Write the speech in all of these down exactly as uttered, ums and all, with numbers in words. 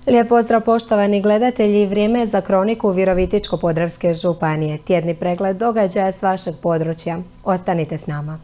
Lijep pozdrav poštovani gledatelji, vrijeme je za kroniku Virovitičko-podravske županije. Tjedni pregled događaja s vašeg područja. Ostanite s nama.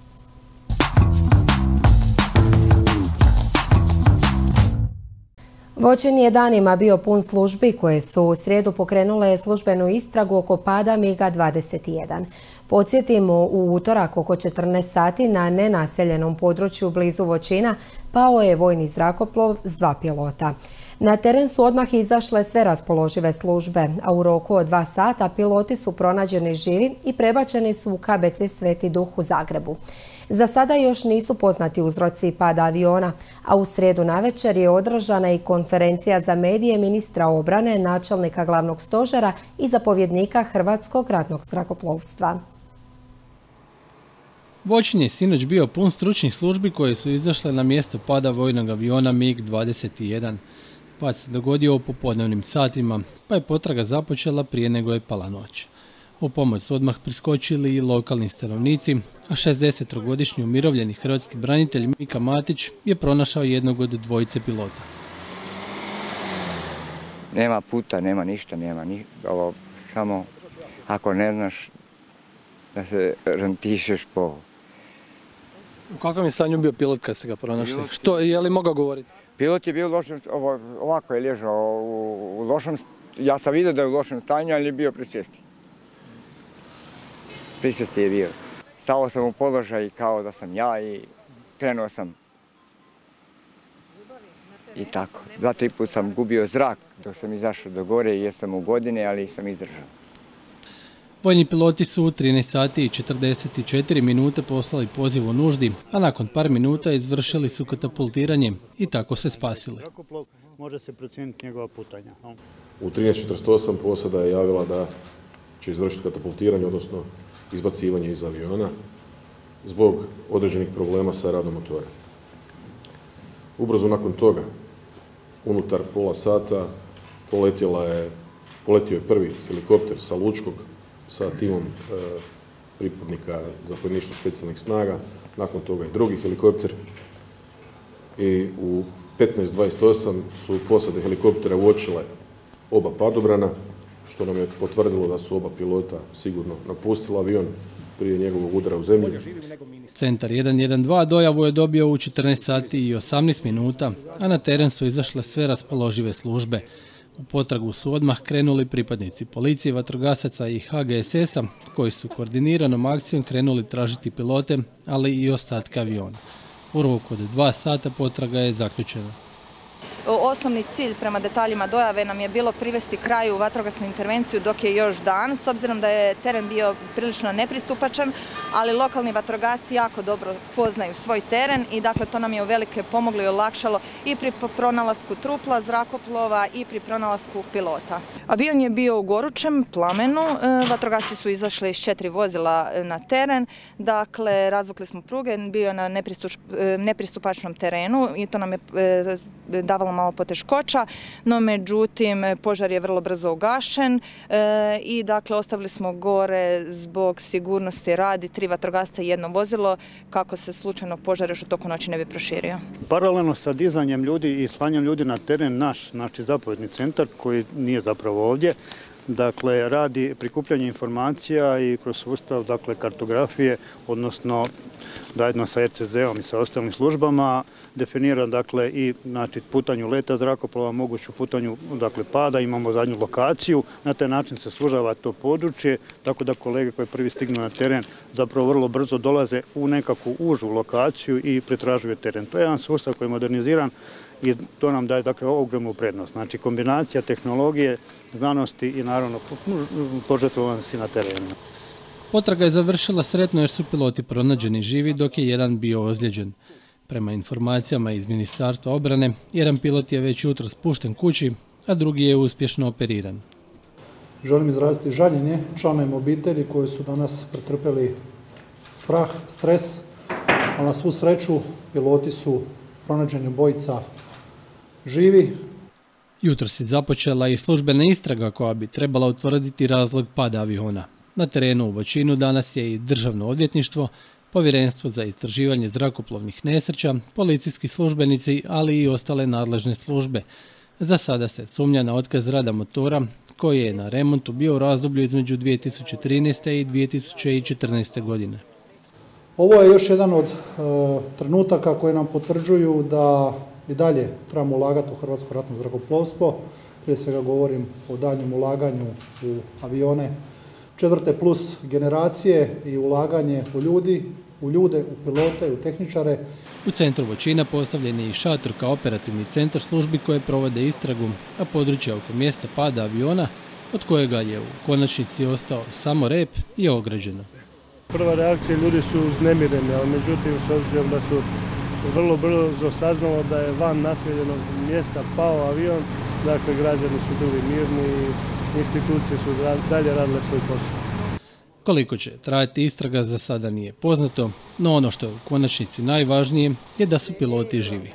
Voćin je danima bio pun službi koje su u srijedu pokrenule službenu istragu oko pada MiG-a dvadeset jedan. Podsjetimo, u utorak oko četrnaest sati na nenaseljenom području blizu Voćina pao je vojni zrakoplov s dva pilota. Na teren su odmah izašle sve raspoložive službe, a u roku od dva sata piloti su pronađeni živi i prebačeni su u K B C Sveti Duh u Zagrebu. Za sada još nisu poznati uzroci pada aviona, a u srijedu navečer je održana i konferencija za medije ministra obrane, načelnika glavnog stožera i zapovjednika Hrvatskog ratnog zrakoplovstva. Voćin je sinoć bio pun stručnih službi koje su izašle na mjesto pada vojnog aviona MiG dvadeset jedan. Pad se dogodio u popodnevnim satima, pa je potraga započela prije nego je pala noć. U pomoć su odmah priskočili i lokalni stanovnici, a šezdesetogodišnji umirovljeni hrvatski branitelj Mika Matić je pronašao jednog od dvojice pilota. Nema puta, nema ništa, nema ni, ovo, samo ako ne znaš da se rantišeš po... U kakvom je stanju bio pilot kad se ga pronašli? Pilot... Što, je li mogao govoriti? Pilot je bio lošem, ovo, ovako je ležao u, u lošem, ja sam vidio da je u lošem stanju, ali je bio pri svijesti. Pri svijesti je bio. Stao sam u položaj kao da sam ja i krenuo sam. I tako. Dva, tri put sam gubio zrak dok sam izašao do gore jer sam u godine, ali sam izdržao. Vojni piloti su u trinaest sati i četrdeset četiri minute poslali poziv o nuždi, a nakon par minuta izvršili su katapultiranje i tako se spasili. Može se procijeniti njegova putanja. U trinaest četrdeset osam posada je javila da će izvršiti katapultiranje, odnosno izbacivanje iz aviona zbog određenih problema sa radom motora. Ubrzo nakon toga, unutar pola sata, poletjela je, poletio je prvi helikopter sa Lučkog sa timom e, pripadnika zapovjedništva specijalnih snaga, nakon toga i drugi helikopter i u petnaest dvadeset osam su posade helikoptera uočile oba padobrana, što nam je potvrdilo da su oba pilota sigurno napustila avion prije njegovog udara u zemlju. Centar jedan jedan dva dojavu je dobio u četrnaest sati i osamnaest minuta, a na teren su izašle sve raspoložive službe. U potragu su odmah krenuli pripadnici policije, vatrogasaca i H G S S-a, koji su koordiniranom akcijom krenuli tražiti pilote, ali i ostatke aviona. U roku od dva sata potraga je zaključena. Osnovni cilj prema detaljima dojave nam je bilo privesti kraju vatrogasnu intervenciju dok je još dan, s obzirom da je teren bio prilično nepristupačan, ali lokalni vatrogasci jako dobro poznaju svoj teren i dakle to nam je uvelike pomoglo i olakšalo i pri pronalasku trupla, zrakoplova i pri pronalasku pilota. Avion je bio u gorućem plamenu, vatrogasci su izašli iz četiri vozila na teren, dakle razvukli smo pruge, bio je na nepristupačnom terenu i to nam je davalo malo poteškoća, no međutim požar je vrlo brzo ugašen e, i dakle ostavili smo gore zbog sigurnosti radi tri vatrogasca i jedno vozilo kako se slučajno požar još u toku noći ne bi proširio. Paralelno sa dizanjem ljudi i slanjem ljudi na teren naš, znači zapovjedni centar koji nije zapravo ovdje, dakle radi prikupljanje informacija i kroz sustav dakle kartografije, odnosno zajedno sa R C Z-om i sa ostalim službama definira dakle i znači putanju leta zrakoplova, moguću putanju dakle pada, imamo zadnju lokaciju, na taj način se sužava to područje, tako da kolege koji prvi stignu na teren zapravo vrlo brzo dolaze u nekakvu užu lokaciju i pretražuju teren. To je jedan sustav koji je moderniziran i to nam daje dakle ogromnu prednost. Znači kombinacija tehnologije, znanosti i naravno požrtvovanosti na terenu. Potraga je završila sretno jer su piloti pronađeni živi dok je jedan bio ozlijeđen. Prema informacijama iz Ministarstva obrane, jedan pilot je već jutro spušten kući, a drugi je uspješno operiran. Želim izraziti žaljenje članovima obitelji koji su danas pretrpjeli strah, stres, ali na svu sreću piloti su pronađeni obojica živi. Jutros je započela i službena istraga koja bi trebala utvrditi razlog pada aviona. Na terenu u Voćinu danas je i Državno odvjetništvo, Povjerenstvo za istraživanje zrakoplovnih nesreća, policijski službenici, ali i ostale nadležne službe. Za sada se sumnja na otkaz rada motora koji je na remontu bio u razdoblju između dvije tisuće trinaeste. i dvije tisuće četrnaeste. godine. Ovo je još jedan od e, trenutaka koji nam potvrđuju da i dalje trebamo ulagati u Hrvatsko ratno zrakoplovstvo. Prije svega govorim o daljnjem ulaganju u avione četvrte plus generacije i ulaganje u ljudi, u ljude, u pilote, u tehničare. U centru Voćina postavljen je i šator kao operativni centar službi koje provode istragu, a područje oko mjesta pada aviona, od kojega je u konačnici ostao samo rep, je ograđeno. Prva reakcija, ljudi su uznemireni, ali međutim s obzirom da su vrlo brzo saznalo da je van naseljenog mjesta pao avion, dakle građani su bili mirni i institucije su dalje radile svoj posao. Koliko će trajati istraga za sada nije poznato, no ono što je u konačnici najvažnije je da su piloti živi.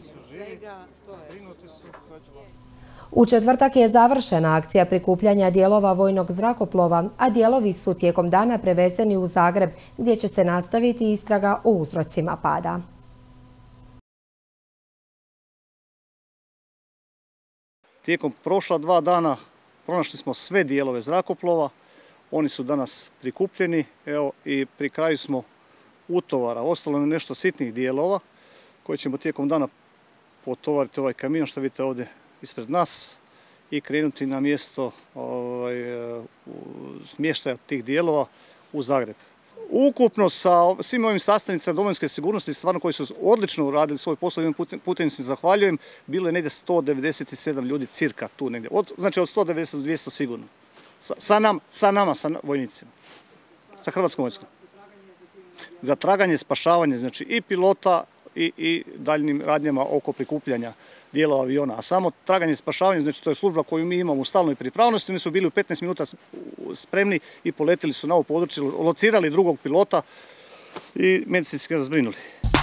U četvrtak je završena akcija prikupljanja dijelova vojnog zrakoplova, a dijelovi su tijekom dana prevezeni u Zagreb, gdje će se nastaviti istraga o uzrocima pada. Tijekom prošla dva dana pronašli smo sve dijelove zrakoplova, oni su danas prikupljeni, evo, i pri kraju smo utovara. Ostalo je nešto sitnih dijelova koje ćemo tijekom dana potovariti ovaj kamion što vidite ovdje ispred nas i krenuti na mjesto ovaj, smještaja tih dijelova u Zagreb. Ukupno sa svim ovim sastavnicama domovinske sigurnosti, stvarno koji su odlično uradili svoj posao, ovim putem, putem se zahvaljujem, bilo je negdje sto devedeset sedam ljudi cirka tu negdje, od, znači od sto devedeset do dvjesto sigurno. Sa, sa, nam, sa nama, sa vojnicima, sa Hrvatskom vojskom. Za traganje, spašavanje, znači i pilota i, i daljnim radnjama oko prikupljanja dijelova aviona. A samo traganje i spašavanje, znači to je služba koju mi imamo u stalnoj pripravnosti. Oni su bili u petnaest minuta spremni i poletili su na ovo područje, locirali drugog pilota i medicinski ga zbrinuli.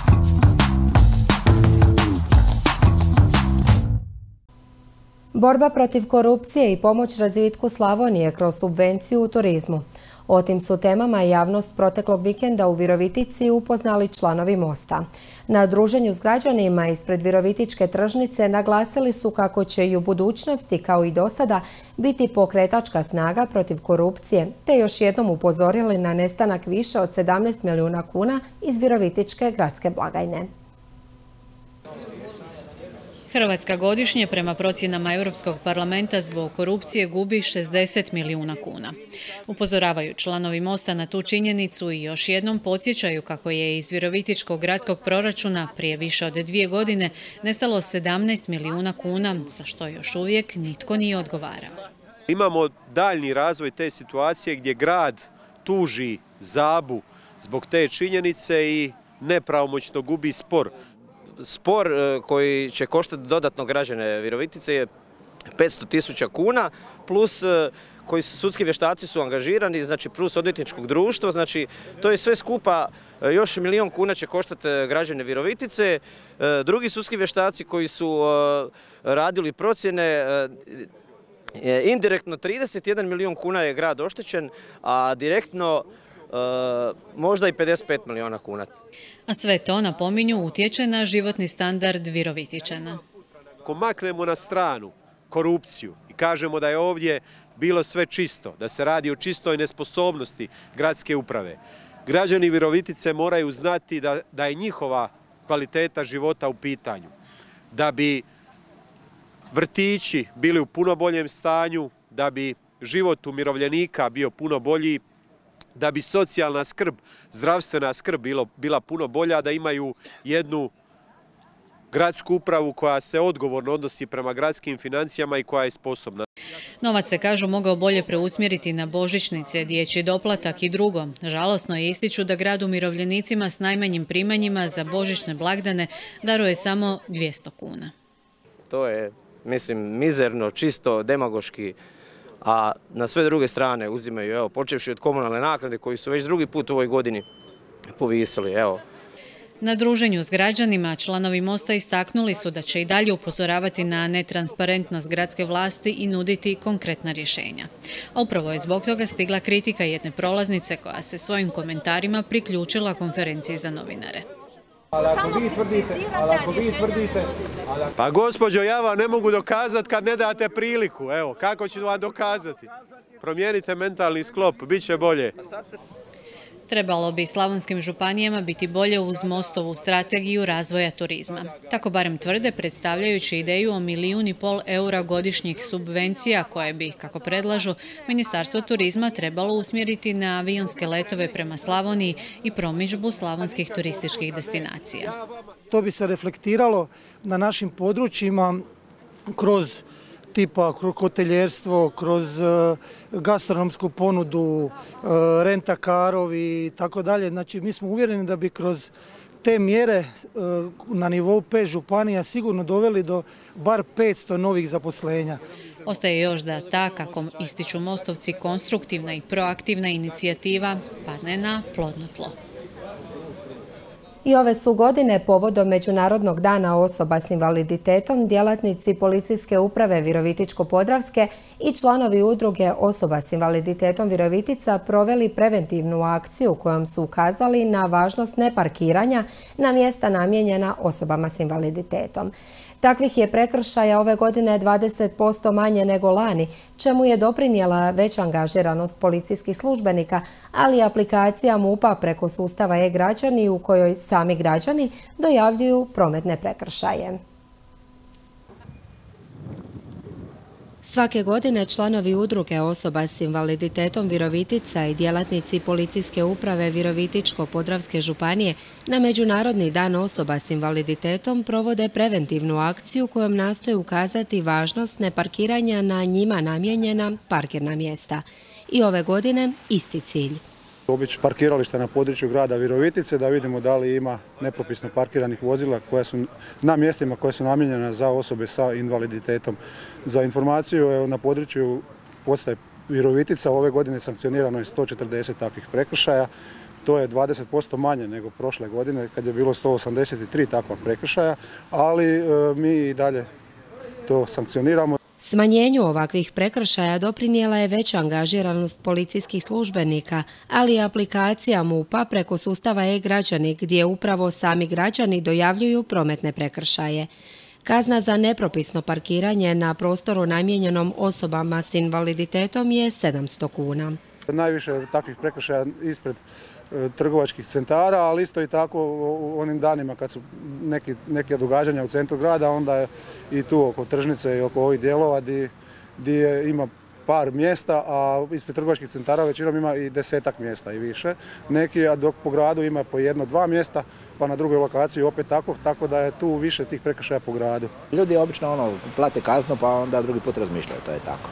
Borba protiv korupcije i pomoć razvitku Slavonije kroz subvenciju u turizmu. O tim su temama javnost proteklog vikenda u Virovitici upoznali članovi Mosta. Na druženju s građanima ispred Virovitičke tržnice naglasili su kako će i u budućnosti, kao i do sada, biti pokretačka snaga protiv korupcije, te još jednom upozorili na nestanak više od sedamnaest milijuna kuna iz Virovitičke gradske blagajne. Hrvatska godišnje prema procjenama Europskog parlamenta zbog korupcije gubi šezdeset milijuna kuna. Upozoravaju članovi Mosta na tu činjenicu i još jednom podsjećaju kako je iz Virovitičkog gradskog proračuna prije više od dvije godine nestalo sedamnaest milijuna kuna, za što još uvijek nitko nije odgovarao. Imamo daljni razvoj te situacije gdje grad tuži Zabu zbog te činjenice i nepravomoćno gubi spor. Spor koji će koštati dodatno građane Virovitice je petsto tisuća kuna, plus koji su, sudski vještaci su angažirani, znači plus odvjetničkog društva, znači to je sve skupa još milijun kuna će koštati građane Virovitice. Drugi sudski vještaci koji su radili procjene, indirektno trideset jedan milijun kuna je grad oštećen, a direktno Uh, možda i pedeset pet milijuna kuna. A sve to, napominju, utječe na životni standard Virovitičana. Ako maknemo na stranu korupciju i kažemo da je ovdje bilo sve čisto, da se radi o čistoj nesposobnosti gradske uprave, građani Virovitice moraju znati da, da je njihova kvaliteta života u pitanju. Da bi vrtići bili u puno boljem stanju, da bi život umirovljenika bio puno bolji, da bi socijalna skrb, zdravstvena skrb bilo, bila puno bolja, da imaju jednu gradsku upravu koja se odgovorno odnosi prema gradskim financijama i koja je sposobna. Novac se, kažu, mogao bolje preusmjeriti na božićnice, dječji doplatak i drugo. Žalosno je, ističu, da grad umirovljenicima s najmanjim primanjima za božićne blagdane daruje samo dvjesto kuna. To je, mislim, mizerno, čisto demagoški. A na sve druge strane uzimaju, evo, počevši od komunalne naknade koji su već drugi put u ovoj godini povisili, evo. Na druženju s građanima članovi Mosta istaknuli su da će i dalje upozoravati na netransparentnost gradske vlasti i nuditi konkretna rješenja. A upravo je zbog toga stigla kritika jedne prolaznice koja se svojim komentarima priključila konferenciji za novinare. Ali ako vi tvrdite, ali ako vi tvrdite... Pa gospođo, ja vam ne mogu dokazati kad ne date priliku. Evo, kako ću vam dokazati? Promijenite mentalni sklop, bit će bolje. Trebalo bi slavonskim županijama biti bolje uz Mostovu strategiju razvoja turizma. Tako barem tvrde, predstavljajući ideju o milijun i pol eura godišnjih subvencija koje bi, kako predlažu, Ministarstvo turizma trebalo usmjeriti na avionske letove prema Slavoniji i promidžbu slavonskih turističkih destinacija. To bi se reflektiralo na našim područjima kroz tipa hoteljerstvo, kroz gastronomsku ponudu, rentakarovi i tako dalje. Znači, mi smo uvjereni da bi kroz te mjere na nivou pet županija sigurno doveli do bar petsto novih zaposlenja. Ostaje još da ta, kako ističu Mostovci, konstruktivna i proaktivna inicijativa padne na plodno tlo. I ove su godine povodom Međunarodnog dana osoba s invaliditetom djelatnici Policijske uprave Virovitičko-Podravske i članovi udruge osoba s invaliditetom Virovitica proveli preventivnu akciju kojom su ukazali na važnost neparkiranja na mjesta namijenjena osobama s invaliditetom. Takvih je prekršaja ove godine dvadeset posto manje nego lani, čemu je doprinijela veća angažiranost policijskih službenika, ali i aplikacija MUP-a preko sustava e-građani u kojoj sami građani dojavljuju prometne prekršaje. Svake godine članovi udruge osoba s invaliditetom Virovitica i djelatnici Policijske uprave Virovitičko-Podravske županije na Međunarodni dan osoba s invaliditetom provode preventivnu akciju kojom nastoje ukazati važnost neparkiranja na njima namijenjena parkirna mjesta. I ove godine isti cilj. Obići parkiralište na području grada Virovitice da vidimo da li ima nepropisno parkiranih vozila koja su na mjestima koje su namijenjena za osobe sa invaliditetom. Za informaciju, na području postaje Virovitica ove godine sankcionirano je sto četrdeset takvih prekršaja. To je dvadeset posto manje nego prošle godine kad je bilo sto osamdeset tri takva prekršaja, ali mi i dalje to sankcioniramo. Smanjenju ovakvih prekršaja doprinijela je veća angažiranost policijskih službenika, ali i aplikacija MUP-a preko sustava e-građani gdje upravo sami građani dojavljuju prometne prekršaje. Kazna za nepropisno parkiranje na prostoru namijenjenom osobama s invaliditetom je sedamsto kuna. Najviše takvih prekršaja ispred trgovačkih centara, ali isto i tako u onim danima kad su neki, neke događanja u centru grada, onda je i tu oko tržnice i oko ovih dijelova gdje ima par mjesta, a ispred trgovačkih centara većinom ima i desetak mjesta i više. Neki, a dok po gradu ima po jedno, dva mjesta, pa na drugoj lokaciji opet tako, tako da je tu više tih prekršaja po gradu. Ljudi obično ono, plate kaznu pa onda drugi put razmišljaju, to je tako.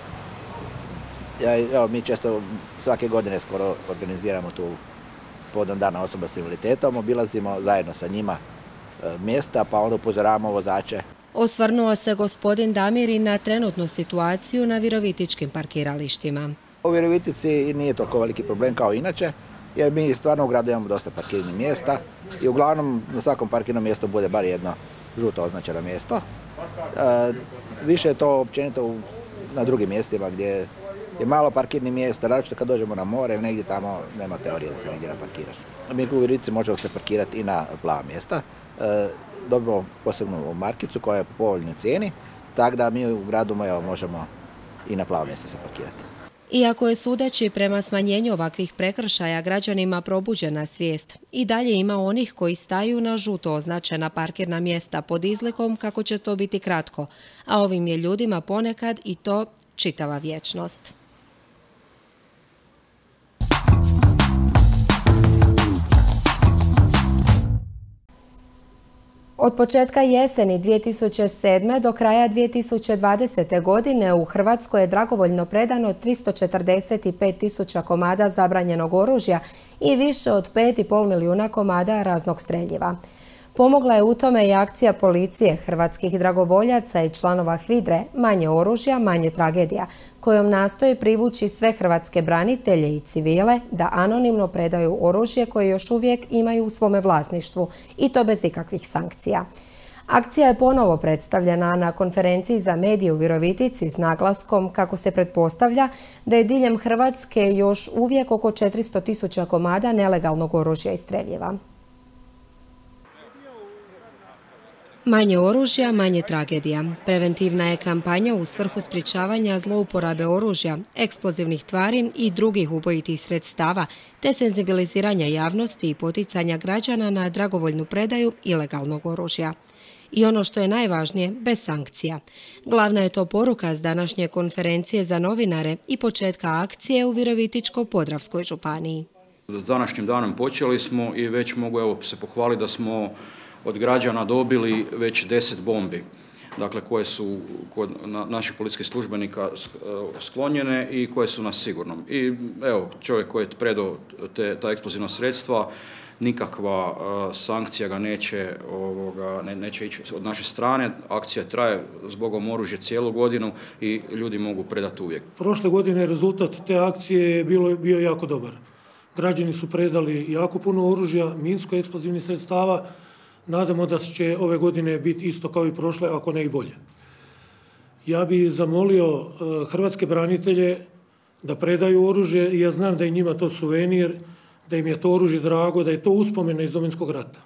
Ja, evo, mi često svake godine skoro organiziramo tu povodom dana osoba s invaliditetom, obilazimo zajedno sa njima mjesta pa onda upozoravamo vozače. Osvrnuo se gospodin Damir i na trenutnu situaciju na virovitičkim parkiralištima. U Virovitici nije toliko veliki problem kao inače, jer mi stvarno u gradu imamo dosta parkirnih mjesta i uglavnom na svakom parkirnom mjestu bude bar jedno žuto označeno mjesto. E, više je to općenito na drugim mjestima gdje je malo parkirnih mjesta, naročito kad dođemo na more, negdje tamo nema teorije da se negdje naparkiraš. Mi u Virovitici možemo se parkirati i na plava mjesta. E, dobimo posebnu markicu koja je po povoljnoj cijeni, tako da mi u gradu možemo i na plavo mjesto se parkirati. Iako je sudeći prema smanjenju ovakvih prekršaja građanima probuđena svijest, i dalje ima onih koji staju na žuto označena parkirna mjesta pod izlikom kako će to biti kratko, a ovim je ljudima ponekad i to čitava vječnost. Od početka jeseni dvije tisuće sedme. do kraja dvije tisuće dvadesete. godine u Hrvatskoj je dragovoljno predano tristo četrdeset pet tisuća komada zabranjenog oružja i više od pet i pol milijuna komada raznog streljiva. Pomogla je u tome i akcija policije, hrvatskih dragovoljaca i članova HVIDRE Manje oružja, manje tragedija, kojom nastoji privući sve hrvatske branitelje i civile da anonimno predaju oružje koje još uvijek imaju u svome vlasništvu i to bez ikakvih sankcija. Akcija je ponovo predstavljena na konferenciji za medije u Virovitici s naglaskom kako se pretpostavlja da je diljem Hrvatske još uvijek oko četiristo tisuća komada nelegalnog oružja i streljiva. Manje oružja, manje tragedija. Preventivna je kampanja u svrhu sprječavanja zlouporabe oružja, eksplozivnih tvari i drugih ubojitih sredstava, te senzibiliziranja javnosti i poticanja građana na dragovoljnu predaju ilegalnog oružja. I ono što je najvažnije, bez sankcija. Glavna je to poruka s današnje konferencije za novinare i početka akcije u Virovitičko-podravskoj županiji. S današnjim danom počeli smo i već mogu evo, se pohvaliti da smo od građana dobili već deset bombi, dakle koje su kod naših policijskih službenika sklonjene i koje su na sigurnom. I evo, čovjek koji je predao te, ta eksplozivna sredstva, nikakva uh, sankcija ga neće, ovoga, ne, neće ići od naše strane. Akcija traje zbogom oružja cijelu godinu i ljudi mogu predati uvijek. Prošle godine rezultat te akcije je bilo, bio jako dobar. Građani su predali jako puno oružja, minsko-eksplozivnih sredstava. Nadamo da će ove godine biti isto kao i prošle, ako ne i bolje. Ja bih zamolio uh, hrvatske branitelje da predaju oružje i ja znam da je njima to suvenir, da im je to oružje drago, da je to uspomena iz Domovinskog rata.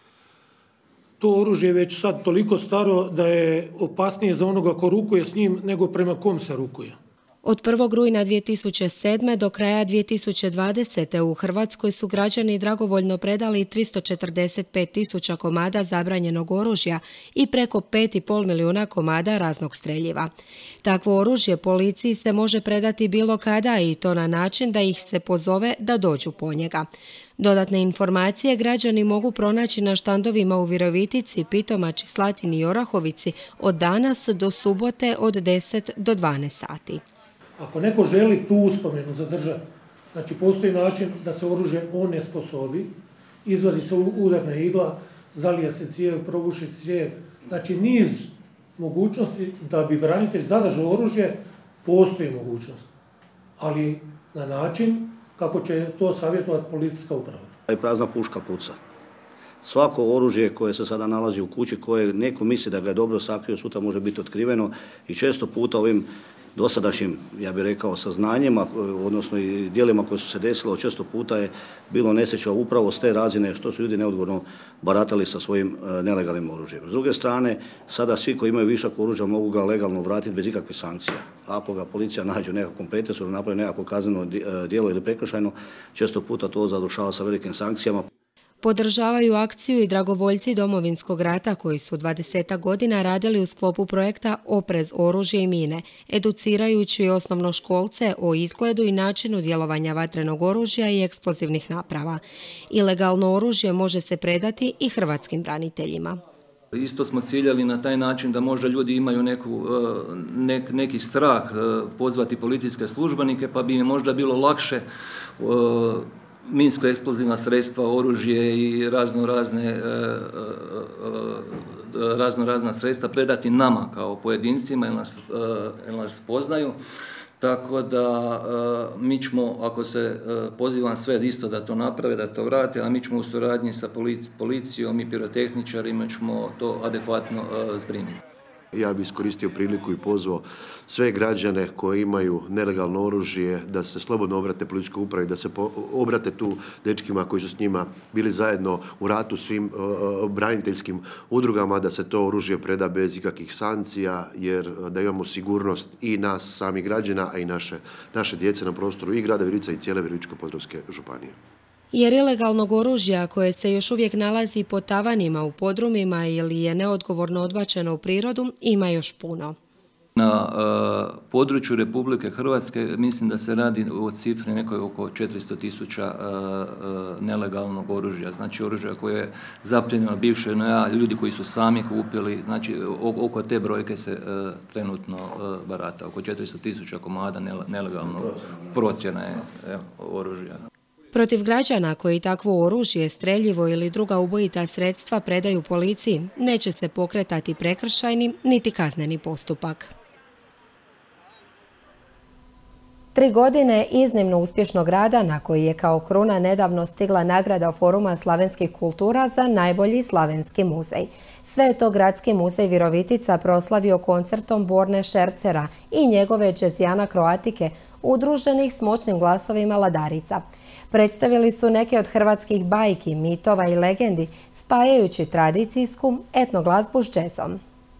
To oružje je već sad toliko staro da je opasnije za onoga ko rukuje s njim nego prema kom se rukuje. Od prvog rujna dvije tisuće sedme. do kraja dvije tisuće dvadesete. u Hrvatskoj su građani dragovoljno predali tristo četrdeset pet tisuća komada zabranjenog oružja i preko pet i pol milijuna komada raznog streljiva. Takvo oružje policiji se može predati bilo kada i to na način da ih se pozove da dođu po njega. Dodatne informacije građani mogu pronaći na štandovima u Virovitici, Pitomači, Slatini i Orahovici od danas do subote od deset do dvanaest sati. Ako neko želi tu uspomenu zadržati, znači postoji način da se oružje onesposobi, izvadi se udarna igla, zalije se cijev, probuši cijev, znači niz mogućnosti da bi branitelj zadržao oružje, postoji mogućnost, ali na način kako će to savjetovati policijska uprava. I prazna puška puca. Svako oružje koje se sada nalazi u kući, koje neko misli da ga je dobro sakrio, sutra može biti otkriveno i često puta ovim dosadašnjim, ja bih rekao, saznanjima, odnosno i dijelima koje su se desilo, često puta je bilo nesreća upravo s te razine što su ljudi neodgovorno baratali sa svojim nelegalnim oružjem. S druge strane, sada svi koji imaju višak oružja mogu ga legalno vratiti bez ikakvih sankcija. Ako ga policija nađe u nekakvom pretresu ili napravi nekakvo kazneno djelo ili prekršajno, često puta to završava sa velikim sankcijama. Podržavaju akciju i dragovoljci Domovinskog rata koji su dvadesetak godina radili u sklopu projekta Oprez oružje i mine, educirajući osnovnoškolce o izgledu i načinu djelovanja vatrenog oružja i eksplozivnih naprava. Ilegalno oružje može se predati i hrvatskim braniteljima. Isto smo ciljali na taj način da možda ljudi imaju neku, nek, neki strah pozvati policijske službenike, pa bi im možda bilo lakše minsko-eksplozivna sredstva, oružje i razno razne, razno razna sredstva predati nama kao pojedincima jer nas, jer nas poznaju. Tako da mi ćemo, ako se pozivam sve isto da to naprave, da to vrate, a mi ćemo u suradnji sa policijom i pirotehničarima ćemo to adekvatno zbrinuti. Ja bih iskoristio priliku i pozvao sve građane koji imaju nelegalno oružje da se slobodno obrate policijskoj upravi, da se obrate tu dečkima koji su s njima bili zajedno u ratu, svim uh, braniteljskim udrugama, da se to oružje preda bez ikakvih sankcija, jer da imamo sigurnost i nas samih građana, a i naše, naše djece na prostoru i grada Virovitice i cijele Virovitičko-podravske županije. Jer ilegalnog oružja koje se još uvijek nalazi po tavanima u podrumima ili je neodgovorno odbačeno u prirodu ima još puno. Na uh, području Republike Hrvatske mislim da se radi o cifri nekoj oko četiristo tisuća uh, uh, nelegalnog oružja, znači oružja koje je zapljenjeno bivše en a, ljudi koji su sami kupili, znači oko te brojke se uh, trenutno uh, barata, oko četiristo tisuća komada nelegalnog procjena je evo, oružja. Protiv građana koji takvo oružje, streljivo ili druga ubojita sredstva predaju policiji, neće se pokretati prekršajni niti kazneni postupak. Tri godine iznimno uspješnog rada na koji je kao kruna nedavno stigla nagrada Foruma slavenskih kultura za najbolji slavenski muzej. Sve je to Gradski muzej Virovitica proslavio koncertom Borne Šercera i njegove džezijana Kroatike, udruženih s moćnim glasovima Ladarica. Predstavili su neke od hrvatskih bajki, mitova i legendi, spajajući tradicijsku etnoglazbu s džezom.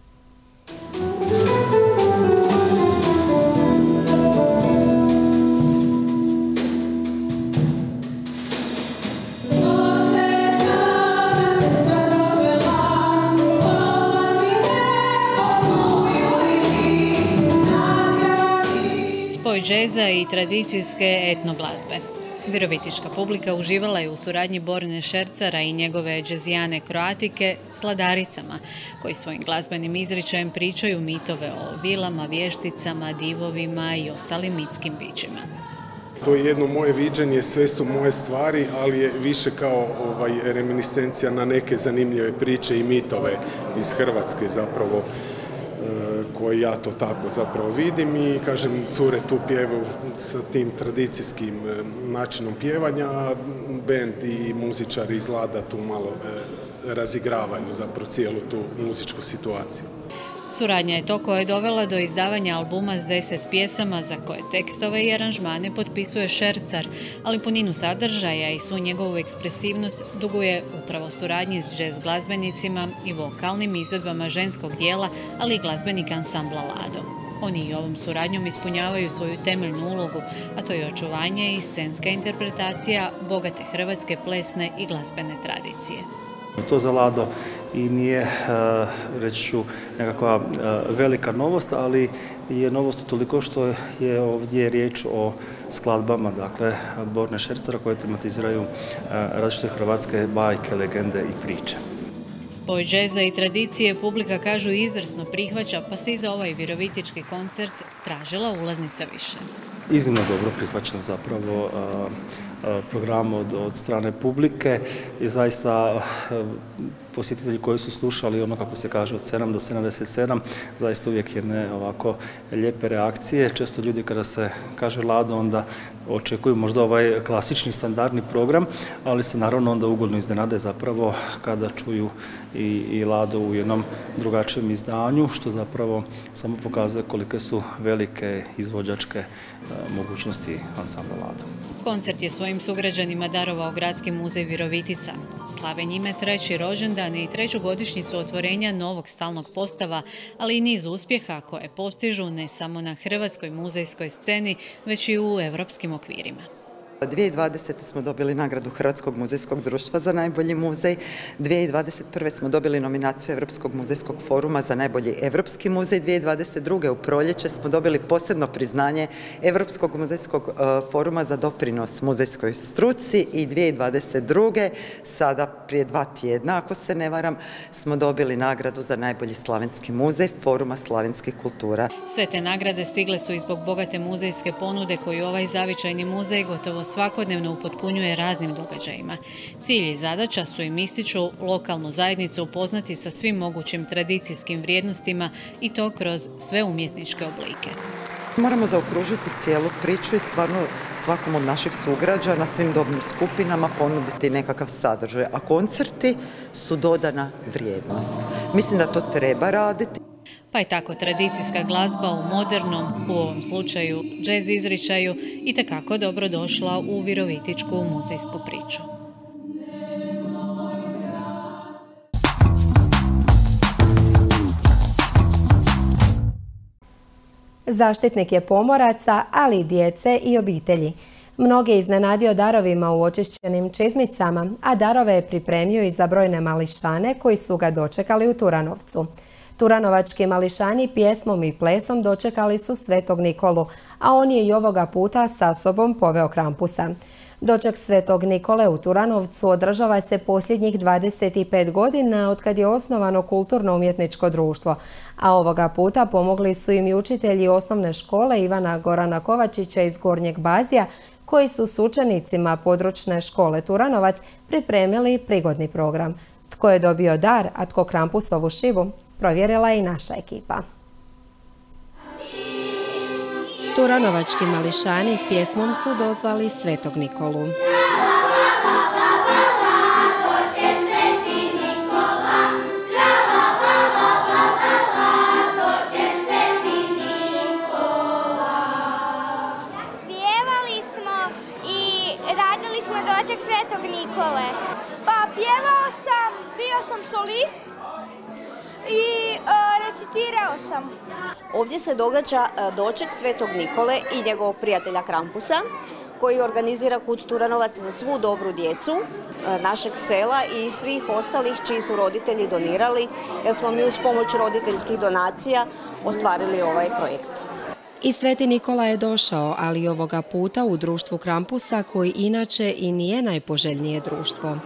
Spoj džeza i tradicijske etnoglazbe. Virovitička publika uživala je u suradnji Borne Šercara i njegove džezijane Kroatike s Ladaricama, koji svojim glazbenim izričajem pričaju mitove o vilama, vješticama, divovima i ostalim mitskim bićima. To je jedno moje viđenje, sve su moje stvari, ali je više kao ovaj, reminiscencija na neke zanimljive priče i mitove iz Hrvatske zapravo, koje ja to tako zapravo vidim i kažem, cure tu pjevaju sa tim tradicijskim načinom pjevanja, a bend i muzičari iz Lada tu malo razigravaju zapravo cijelu tu muzičku situaciju. Suradnja je to koja je dovela do izdavanja albuma s deset pjesama za koje tekstove i aranžmane potpisuje Šercar, ali puninu sadržaja i svu njegovu ekspresivnost duguje upravo suradnji s džez glazbenicima i vokalnim izvedbama ženskog dijela, ali i glazbenika ansambla Lado. Oni i ovom suradnjom ispunjavaju svoju temeljnu ulogu, a to je očuvanje i scenska interpretacija bogate hrvatske plesne i glazbene tradicije. To za Lado i nije, reći ću, nekakva velika novost, ali je novost toliko što je ovdje riječ o skladbama, dakle, Borne Šercara koje tematiziraju različite hrvatske bajke, legende i priče. Spoj džeza i tradicije publika, kažu, izvrsno prihvaća, pa se i za ovaj virovitički koncert tražila ulaznica više. Iznimno dobro prihvaćen zapravo program od, od strane publike i zaista posjetitelji koji su slušali ono kako se kaže od sedam do sedamdeset sedam, zaista uvijek jedne ovako lijepe reakcije. Često ljudi kada se kaže Lado onda očekuju možda ovaj klasični standardni program, ali se naravno onda ugodno iznenade zapravo kada čuju i, i Lado u jednom drugačijem izdanju, što zapravo samo pokazuje kolike su velike izvođačke mogućnosti ansambla Lado. Koncert je svojim sugrađanima darovao Gradski muzej Virovitica. Slave njime treći rođendan i treću godišnjicu otvorenja novog stalnog postava, ali i niz uspjeha koje postižu ne samo na hrvatskoj muzejskoj sceni, već i u evropskim okvirima. dvije tisuće dvadesete. smo dobili nagradu Hrvatskog muzejskog društva za najbolji muzej. dvije tisuće dvadeset prve. smo dobili nominaciju Europskog muzejskog foruma za najbolji evropski muzej. dvije tisuće dvadeset druge. u proljeće smo dobili posebno priznanje Europskog muzejskog foruma za doprinos muzejskoj struci i dvije tisuće dvadeset druge. sada prije dva tjedna, ako se ne varam, smo dobili nagradu za najbolji slavenski muzej Foruma slavenskih kultura. Sve te nagrade stigle su i zbog bogate muzejske ponude koju ovaj zavičajni muzej gotovo svakodnevno upotpunjuje raznim događajima. Cilj i zadaća su im, ističu, lokalnu zajednicu upoznati sa svim mogućim tradicijskim vrijednostima i to kroz sve umjetničke oblike. Moramo zaokružiti cijelu priču i stvarno svakom od naših sugrađana, svim dobnim skupinama ponuditi nekakav sadržaj, a koncerti su dodana vrijednost. Mislim da to treba raditi. Pa je tako tradicijska glazba u modernom, u ovom slučaju džez izričaju, itekako dobro došla u virovitičku muzejsku priču. Zaštitnik je pomoraca, ali i djece i obitelji. Mnoge je iznenadio darovima u očišćenim čizmicama, a darove je pripremio i za brojne mališane koji su ga dočekali u Turanovcu. Turanovački mališani pjesmom i plesom dočekali su Svetog Nikolu, a on je i ovoga puta sa sobom poveo Krampusa. Doček Svetog Nikole u Turanovcu održava se posljednjih dvadeset pet godina otkad je osnovano kulturno-umjetničko društvo, a ovoga puta pomogli su im i učitelji osnovne škole Ivana Gorana Kovačića iz Gornjeg Bazija, koji su s učenicima područne škole Turanovac pripremili prigodni program. Tko je dobio dar, a tko Krampusovu šibu, provjerila je i naša ekipa. Turanovački mališani pjesmom su dozvali Svetog Nikolu. Svetog Nikole. Pa pjevao sam, bio sam solist i e, recitirao sam. Ovdje se događa doček Svetog Nikole i njegovog prijatelja Krampusa, koji organizira Kud Turanovac za svu dobru djecu našeg sela i svih ostalih čiji su roditelji donirali, jer smo mi uz pomoć roditeljskih donacija ostvarili ovaj projekt. I Sveti Nikola je došao, ali ovoga puta u društvu Krampusa, koji inače i nije najpoželjnije društvo.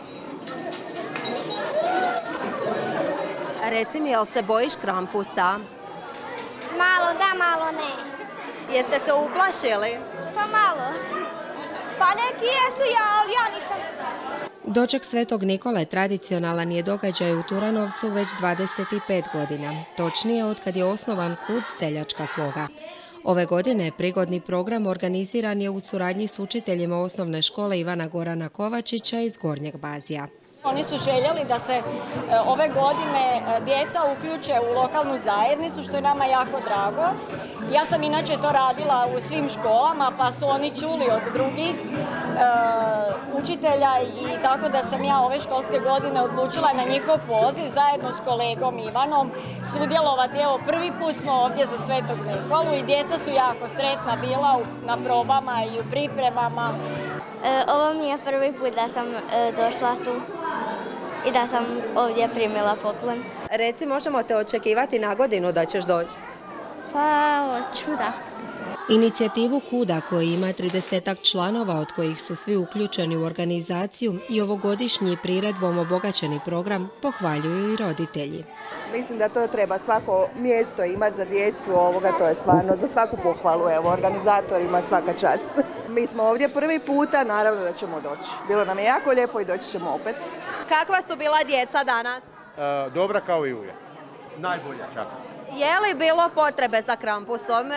Reci mi, jel se bojiš Krampusa? Malo da, malo ne. Jeste se uplašili? Pa malo. Pa neki jesu ja, ali ja nisam. Doček Svetog Nikole tradicionalan je događaj u Turanovcu već dvadeset pet godina, točnije otkad je osnovan Kud seljačka sloga. Ove godine prigodni program organiziran je u suradnji s učiteljima osnovne škole Ivana Gorana Kovačića iz Gornjeg Bazija. Oni su željeli da se ove godine djeca uključe u lokalnu zajednicu, što je nama jako drago. Ja sam inače to radila u svim školama, pa su oni čuli od drugih učitelja i tako da sam ja ove školske godine odlučila na njihov poziv zajedno s kolegom Ivanom sudjelovati. Evo, prvi put smo ovdje za Svetog Nikolu i djeca su jako sretna bila na probama i u pripremama. Ovo mi je prvi put da sam došla tu i da sam ovdje primila poklon. Reci, možemo te očekivati na godinu da ćeš doći? Pa, hoću da. Inicijativu Kuda, koji ima tridesetak članova, od kojih su svi uključeni u organizaciju, i ovogodišnji priredbom obogaćeni program pohvaljuju i roditelji. Mislim da to treba svako mjesto imati za djecu, ovoga to je stvarno za svaku pohvalu, evo, organizatorima svaka čast. Mi smo ovdje prvi puta, naravno da ćemo doći. Bilo nam je jako lijepo i doći ćemo opet. Kakva su bila djeca danas? E, dobra kao i uvijek. Najbolja čak. Je li bilo potrebe za Krampusom?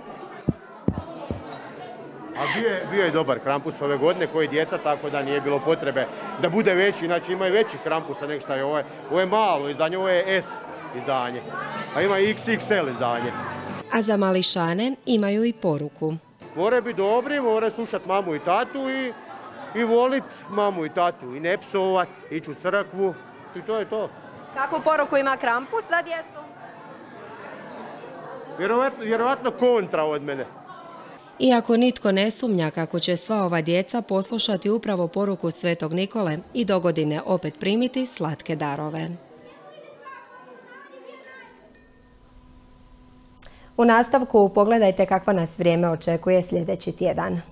A bio je, bio je dobar Krampus ove godine koji djeca, tako da nije bilo potrebe da bude veći, inače ima i veći Krampusa nego što je ovo. Ovo je malo izdanje, ovo je S izdanje, a ima i X X L izdanje. A za mališane imaju i poruku. Moraju biti dobri, moraju slušati mamu i tatu i, i voliti mamu i tatu i ne psovat, ići u crkvu i to je to. Kakvu poruku ima Krampus za djecu? Vjerovatno, vjerovatno kontra od mene. Iako nitko ne sumnja kako će sva ova djeca poslušati upravo poruku Svetog Nikole i dogodine opet primiti slatke darove. U nastavku pogledajte kakva nas vrijeme očekuje sljedeći tjedan.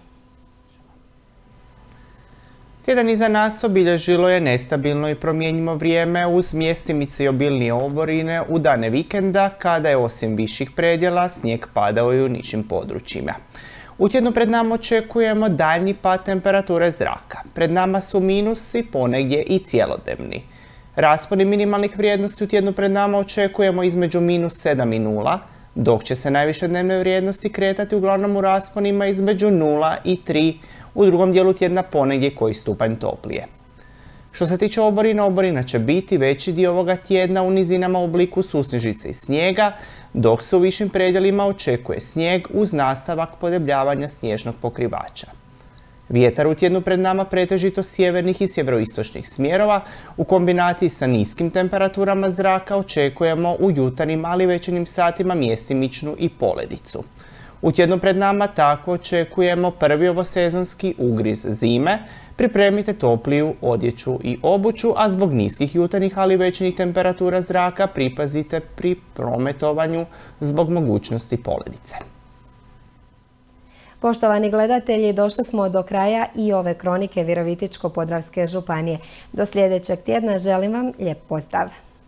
Tjedan iza nas obilježilo je nestabilno i promjenjivo vrijeme uz mjestimice i obilnije oborine u dane vikenda, kada je osim viših predjela snijeg padao i u nižim područjima. U tjednu pred nama očekujemo daljnji pad temperature zraka. Pred nama su minusi, ponegdje i cjelodnevni. Rasponi minimalnih vrijednosti u tjednu pred nama očekujemo između minus sedam i nula, dok će se najviše dnevne vrijednosti kretati uglavnom u rasponima između nula i tri, u drugom dijelu tjedna ponegdje koji stupanj toplije. Što se tiče oborina, oborina će biti veći dio ovoga tjedna u nizinama u obliku susnežice i snijega, dok se u višim predjelima očekuje snijeg uz nastavak podebljavanja snježnog pokrivača. Vjetar u tjednu pred nama pretežito sjevernih i sjeveroistočnih smjerova, u kombinaciji sa niskim temperaturama zraka očekujemo u jutarnjim, ali večernjim satima mjestimičnu i poledicu. U tjednu pred nama tako očekujemo prvi ovosezonski ugriz zime. Pripremite topliju odjeću i obuću, a zbog niskih jutarnjih, ali večernjih temperatura zraka pripazite pri prometovanju zbog mogućnosti poledice. Poštovani gledatelji, došli smo do kraja i ove kronike Virovitičko-podravske županije. Do sljedećeg tjedna želim vam lijep pozdrav.